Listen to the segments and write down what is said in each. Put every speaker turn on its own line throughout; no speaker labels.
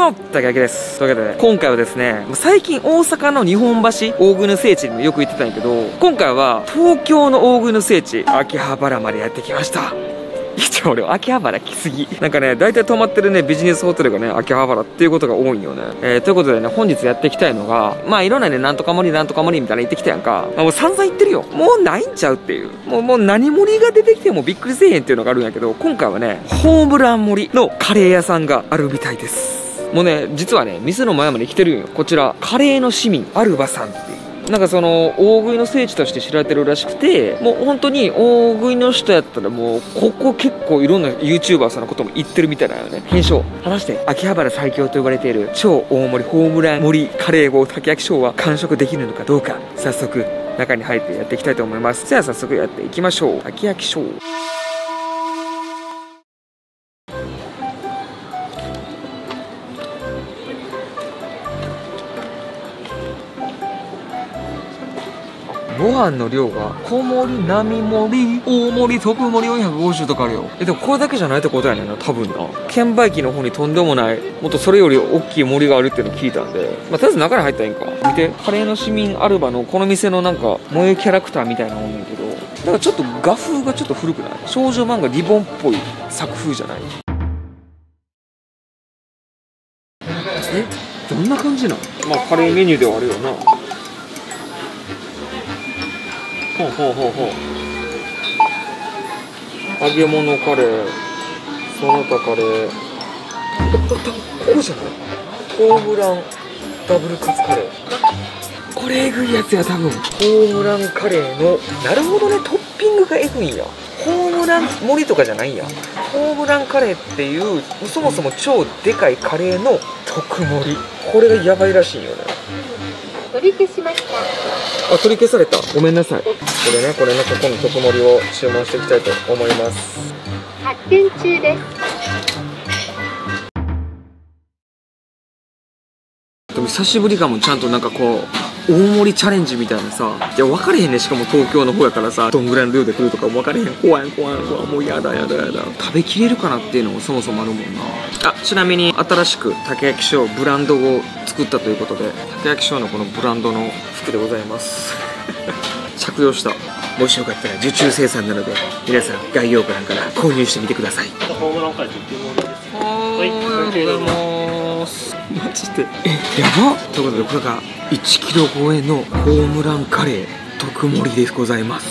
も竹明です。というわけで、今回はですね、最近大阪の日本橋大食いの聖地にもよく行ってたんやけど、今回は東京の大食いの聖地秋葉原までやってきました。一応俺秋葉原来すぎ。なんかね、大体泊まってるねビジネスホテルがね秋葉原っていうことが多いんよね。ということでね、本日やっていきたいのが、まあいろんなね、なんとか盛りなんとか盛りみたいな言ってきたやんか。まあ、もう散々言ってるよ。もうないんちゃうっていう、もう何盛りが出てきてもびっくりせえへんっていうのがあるんやけど、今回はねホームラン盛りのカレー屋さんがあるみたいです。もうね、実はね店の前まで来てるんよ。こちらカレーの市民アルバさんっていう、なんかその大食いの聖地として知られてるらしくて、もう本当に大食いの人やったらもうここ結構いろんな YouTuber さんのことも言ってるみたいなのよね。検証果たして秋葉原最強と呼ばれている超大盛りホームラン盛りカレーを竹焼賞は完食できるのかどうか、早速中に入ってやっていきたいと思います。じゃあ早速やっていきましょう。竹焼賞。ご飯の量が小盛り、並盛り、大盛り、特盛り450とかあるよ。でもこれだけじゃないってことやねんな、多分な。券売機の方にとんでもない、もっとそれより大きい盛りがあるっていうのを聞いたんで、まあ、とりあえず中に入ったらいいんか。見て、カレーの市民アルバのこの店のなんか萌えキャラクターみたいなもんやけど、なんかちょっと画風がちょっと古くない？少女漫画リボンっぽい作風じゃない？どんな感じなの？まあカレーメニューではあるよな。ほうほうほうほう。揚げ物カレー、その他カレー、ここじゃない？ホームランダブルカツカレー、これエグいやつや多分。ホームランカレーの、なるほどね、トッピングがエグいんや。ホームラン盛りとかじゃないんや。ホームランカレーっていうそもそも超でかいカレーの特盛り、これがやばいらしいんよね。
取り消しました。
あ、取り消された。ごめんなさい。これね、ここの特盛りを注文していきたいと思います。
発展中です。
でも久しぶりかも。ちゃんとなんかこう大盛りチャレンジみたいなさ。いや分かれへんね。しかも東京の方やからさ、どんぐらいの量で来るとかも分かれへん。怖いもうやだ。食べきれるかなっていうのもそもそもあるもんな。あ、ちなみに新しく竹焼賞ブランドを作ったということで、竹焼賞のこのブランドの服でございます着用した。もしよかったら受注生産なので、皆さん概要欄から購入してみてください。
ホームランカレーっていうものです。
はい、ありがとうございます。マジでやばっ。ということで、これが1キロ超えのホームランカレー特盛りでございます。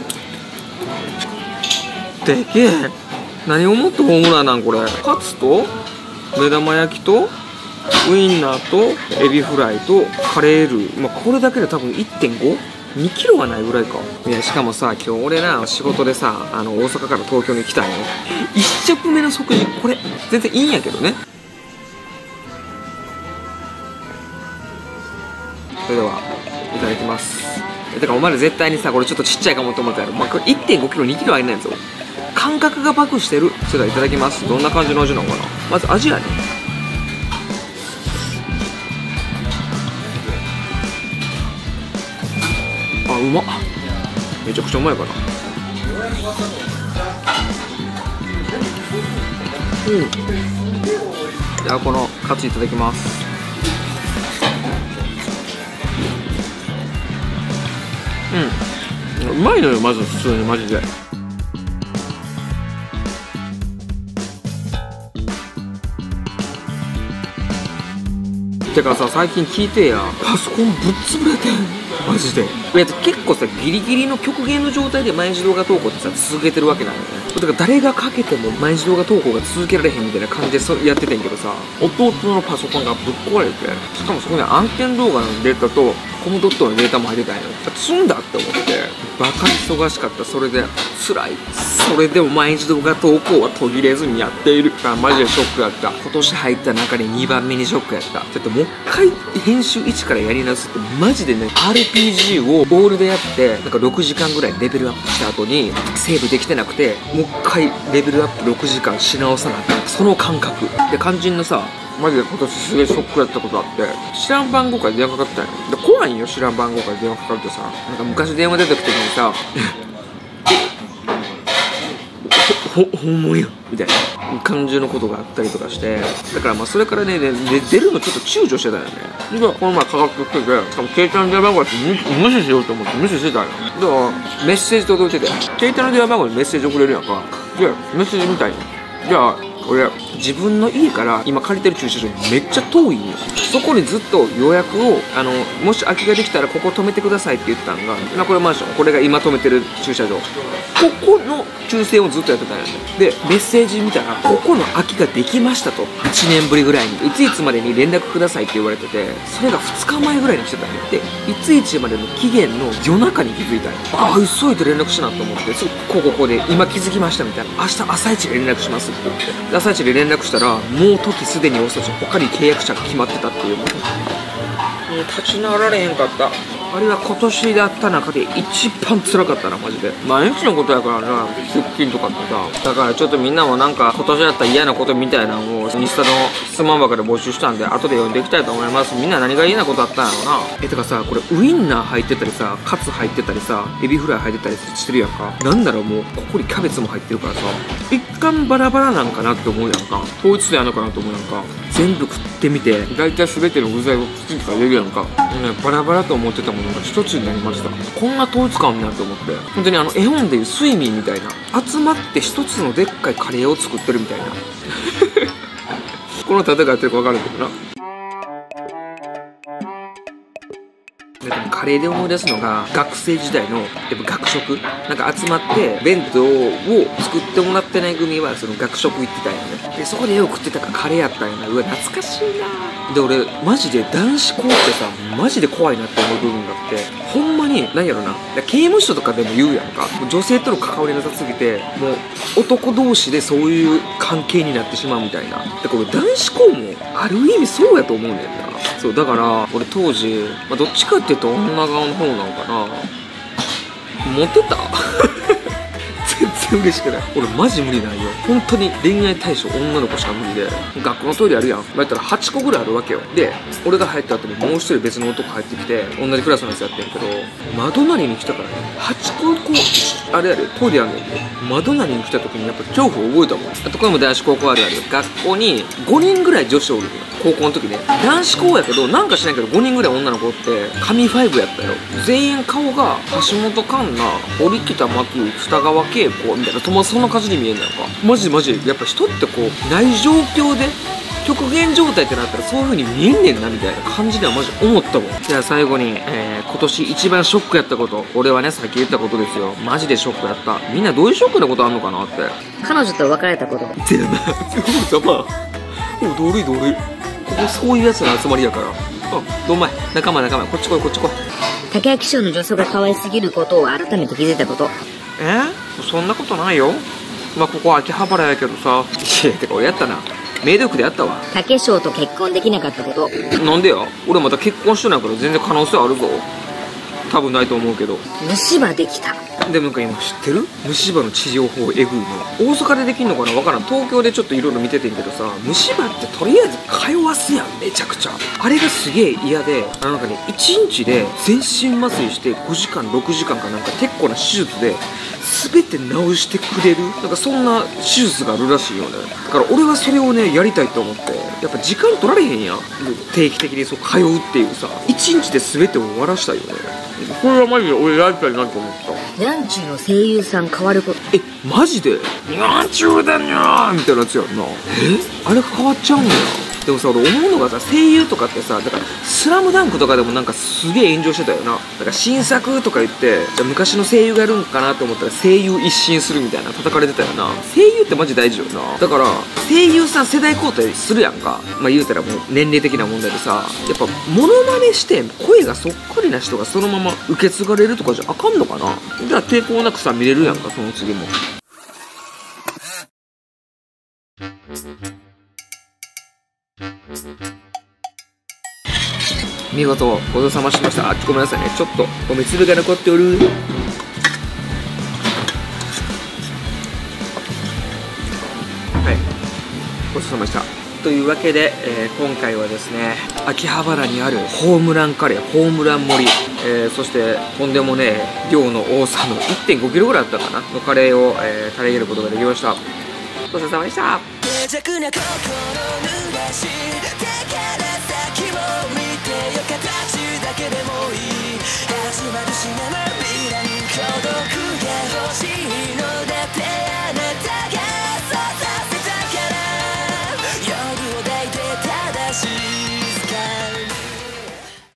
でけえ。何をもってホームランなんこれ。カツと目玉焼きとウインナーとエビフライとカレールー、まあ、これだけで多分 1.5?2 キロはないぐらいか。いや、しかもさ、今日俺な仕事でさ、大阪から東京に来たんよ。1食目の食事これ全然いいんやけどね。それではいただきます。てかお前ら絶対にさ、これちょっとちっちゃいかもと思ったやろ。まあ、これ 1.5 キロ2キロありないんですよ。感覚がバクしてる。それではいただきます。どんな感じの味なのかな。まず味やね。あ、うまっ。めちゃくちゃうまいかな。じゃあこのカツいただきます。うまいのよ、まず普通にマジで。てかさ、最近聞いてや、パソコンぶっ潰れてんマジで。いや結構さ、ギリギリの極限の状態で毎日動画投稿ってさ続けてるわけなのね。だから誰がかけても毎日動画投稿が続けられへんみたいな感じでやっててんけどさ、弟のパソコンがぶっ壊れて、しかもそこに案件動画のデータとコムドットのデータも入ってたんよ。積んだって思ってバカ忙しかった。それで辛い。それでも毎日動画投稿は途切れずにやっているからマジでショックやった。今年入った中で2番目にショックやった。だってもう一回編集1からやり直すってマジでね、 RPG をオールでやってなんか6時間ぐらいレベルアップした後にセーブできてなくて、もう一回レベルアップ6時間し直さなあかん、その感覚で肝心のさ、マジで今年すげえショックやったことあって、知らん番号から電話かかってたんよ。で怖いんよ、知らん番号から電話かかるとさ。なんか昔電話出てきた時にさほんまやみたいな感じのことがあったりとかして、だからまあそれからね出るのちょっと躊躇してたよね。でこの前かかってきてて、しかも携帯の電話番号って無視しようと思って無視してたよ。だからメッセージ届いてて、携帯の電話番号にメッセージ送れるやんか。でメッセージみたいに、じゃあ俺自分の家から今借りてる駐車場めっちゃ遠いんよ。そこにずっと予約をもし空きができたらここ止めてくださいって言ってたのが、今これマンション、これが今止めてる駐車場、ここの抽選をずっとやってたんやね。でメッセージ見たらここの空きができましたと、8年ぶりぐらいにいついつまでに連絡くださいって言われてて、それが2日前ぐらいに来てたんや。でいついつまでの期限の夜中に気づいたんや。ああ急いで連絡しなと思って、ここで今気づきましたみたいな、明日朝一で連絡しますって言って、で朝一で連絡したらもう時すでに遅し、他に契約者が決まってたっていう。もう立ち直られへんかった。あれは今年だった中で一番辛かったなマジで。毎日のことやからな、出勤とかってさ。だからちょっとみんなもなんか今年だったら嫌なことみたいなのをインスタの質問箱で募集したんで、後で読んでいきたいと思います。みんな何が嫌なことあったんやろな。てかさ、これウインナー入ってたりさ、カツ入ってたりさ、エビフライ入ってたりしてるやんか。なんならもうここにキャベツも入ってるからさ、一貫バラバラなんかなって思うやんか。統一でやんのかなと思うやんか。全部食ってみて大体全ての具材を口に入れるやんか。バラバラと思ってたものが一つになりました。こんな統一感になると思って、本当に絵本でいう睡眠みたいな、集まって一つのでっかいカレーを作ってるみたいなこの例えがやってるか分かるけどな。カレーで思い出すのが学生時代のやっぱ学食、なんか集まって弁当を作ってもらってない組はその学食行ってたんよね。でそこでよく食ってたからカレーやったんやな。うわ懐かしいな。で俺マジで男子校ってさマジで怖いなって思う部分があって、ほんまに何やろな、刑務所とかでも言うやんか、女性との関わりなさすぎてもう男同士でそういう関係になってしまうみたいな。でこれ男子校もある意味そうやと思うねんな。そうだから俺当時、どっちかっていうと女側の方なのかな。モテた全然嬉しくない。俺マジ無理ないよ本当に。恋愛対象女の子しか無理で、学校のトイレあるやん、やったら8個ぐらいあるわけよ。で俺が入った後にもう一人別の男入ってきて、同じクラスのやつやってんけど、窓なりに来たからね、8個こうあれやでトイレあんねんで、窓なりに来た時にやっぱ恐怖を覚えたもん。あとこれも男子高校あるあるよ。学校に5人ぐらい女子おるのよ高校の時ね。男子校やけどなんかしないけど5人ぐらい女の子おって、神5やったよ。全員顔が橋本環奈、堀北真希、二川景子みたいな、そんな感じに見えんのやんか。マジやっぱ人ってこうない状況で極限状態ってなったらそういう風に見えんねんなみたいな感じではマジ思ったもん。じゃあ最後に、今年一番ショックやったこと。俺はねさっき言ったことですよ。マジでショックやった。みんなどういうショックなことあんのかなって。
彼女と別れたこと。
ってやなざまおどるいここそういうやつの集まりやから。どんまい仲間こっち来い
竹焼師匠の女装が可愛すぎることを改めて気づいたこと。
そんなことないよ。ここ秋葉原やけどさ。いやてか俺やったな、メイド服でやったわ。
竹匠と結婚できなかったこと。
なんでや。俺また結婚してないから全然可能性あるぞ。多分ないと思うけど。
虫歯できた。
でもなんか今知ってる？虫歯の治療法エグいの。大阪でできんのかな分からん。東京でちょっといろいろ見ててんけどさ、虫歯ってとりあえず通わすやん、めちゃくちゃ。あれがすげえ嫌で、なんかね1日で全身麻酔して5時間6時間かなんか結構な手術で全て治してくれる、なんかそんな手術があるらしいよね。だから俺はそれをねやりたいと思って、やっぱ時間取られへんやん、定期的にそう通うっていうさ、1日で全てを終わらしたいよね。これはマジで俺やりたいなと思った。
ニャンチューの声優さん変わること。
マジでニャンチューだにゃーみたいなやつやんな。あれが変わっちゃうんだよ。でもさ俺思うのがさ、声優とかってさ、だからスラムダンクとかでもなんかすげえ炎上してたよな。だから新作とか言ってじゃあ昔の声優がやるんかなと思ったら声優一新するみたいな叩かれてたよな。声優ってマジ大事よな。だから声優さん世代交代するやんか。言うたらもう年齢的な問題でさ、やっぱモノマネして声がそっくりな人がそのまま受け継がれるとかじゃあかんのかな。じゃあ抵抗なくさ見れるやんか、その次も。見事ごちそうさましました。ごめんなさいね、ちょっと米粒が残っておる。はい、ごちそうさまでした。 というわけで、今回はですね、秋葉原にあるホームランカレー、ホームラン盛り、そしてとんでもねえ量の多さの 1.5 キロぐらいあったかなのカレーを、食べ入れることができました。ごちそうさまでした。脆弱な心濡らし手から先を見てよ、形だけでもいい。始まるしな